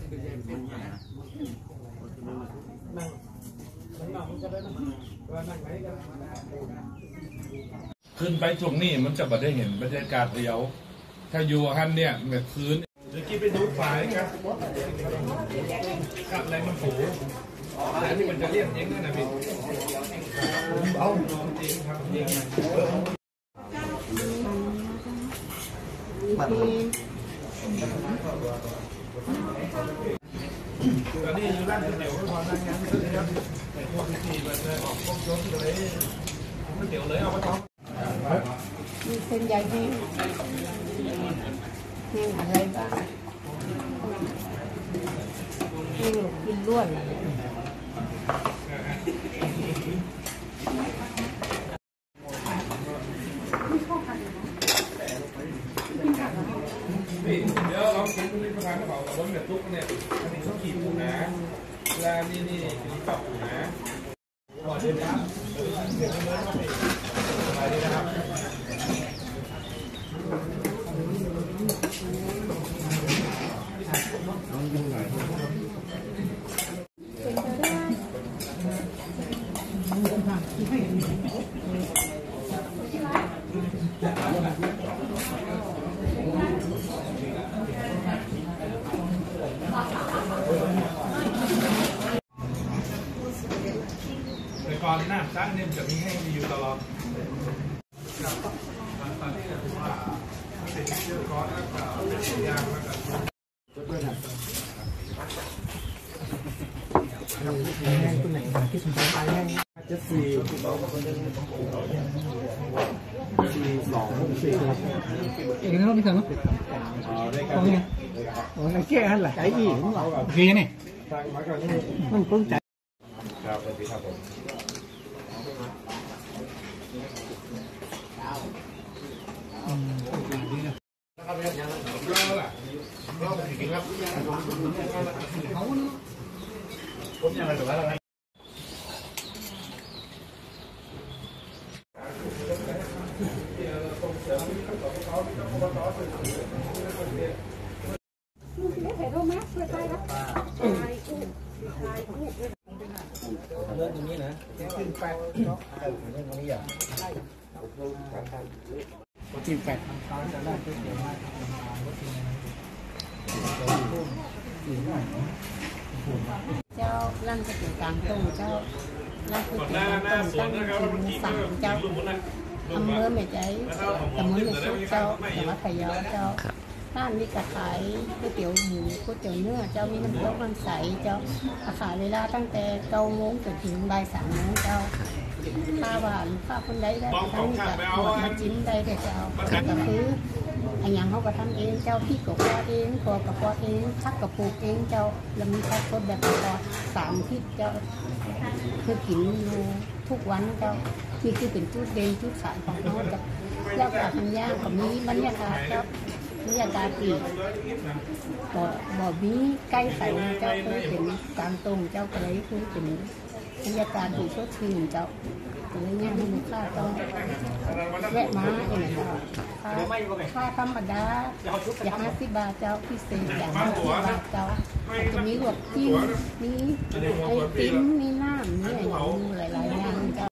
ขึ้นไปช่วงนี้มันจะไม่ได้เห็นบรรยากาศเดียวถ้าอยู่หันเนี่ยแบบพื้นเมื่อกี้ไปดูฝ่ายครับกัดอะไรมันผูแต่ที่มันจะเรียกเองนั่นนะพี่เอาจริงครับจริงตอนนี้อยู่ร้านก๋วยเตี๋ยวพอนั่งงานก็เลยครับแต่พวกที่มันออกพวกยศเลยก๋วยเตี๋ยวเลยเอาไปท้องมีเส้นใหญ่แห้งแห้งอะไรบ้างแห้งหลบกินล้วนอะไรเดี๋ยวเรากินนี่ประธานกระเป๋าล้นแบบทุกเนี่ยอันนี้เขาขีดปูนะแล้วนี่นี่ปอกปูนะก่อนเดินน้ำเดี๋ยวเดินเข้าไปสบายดีนะครับแต่ก่อนหน้าตั้งเนี่ยจะมีให้อยู่ตลอดตอนนี้ถือว่าเป็นเชื่อก้อนแล้วก็เป็นยางแล้วก็ตัวไหนที่สนใจไปให้จะ4 2 4เองนะพี่สังตรงนี้โอ้ยแก่หันหลังใจอีกโอเคนี่มันต้องใจครับสวัสดีครับผมผมยังไงแต่ว่าอะไรเรื่องตรงนี้นะขึ้นแปดเนาะเรื่องตรงนี้อ่ะกินแปดทางจะได้ก็เกี่ยวได้เจ้าลั่นจะเป็นกลางตรงเจ้าลั่นจะเป็นกลางตรงตั้งเป็นสามเจ้าอำเภอแม่ใจตำบลแม่ซุกเจ้าจังหวัดพะเยาเจ้าร้านนี้ก็ขายก๋วยเตี๋ยวหมูก๋วยเตี๋ยวเนื้อเจ้ามีน้ำตกน้ำใสเจ้าขายเวลาตั้งแต่9 โมงจนถึงบ่าย 3 โมงเจ้าข้าวหวานข้าวคนใดได้ทั้งกับขวดมาจิ้มได้แต่เจ้าก็คืออันยังเขาก็ทำเองเจ้าพี่ก็ปอดเองตัวก็ปอดเองชักก็ปลูกเองเจ้าแล้วมีข้าวสดแบบปอด3 ทิศเจ้าคือกินอยู่ทุกวันเจ้านี่คือเป็นจุดเด่นจุดขายของเขาเจ้าแล้วก็ทำย่างก็มีบรรยากาศเจ้าบรรยากาศดีบ่มีใกล้ใส่เจ้าคือเป็นกลางตรงเจ้าก็เลยคือเป็นบรรยากาศดีสดชื่นเจ้าเลยย่างให้ลูกค้าต้องแวะมาอย่างนี้ค่าธรรมดาอยาก50 บาทเจ้าพิเศษอยาก50 บาทเจ้าจะมีลวกจิ้มมีไอติมมี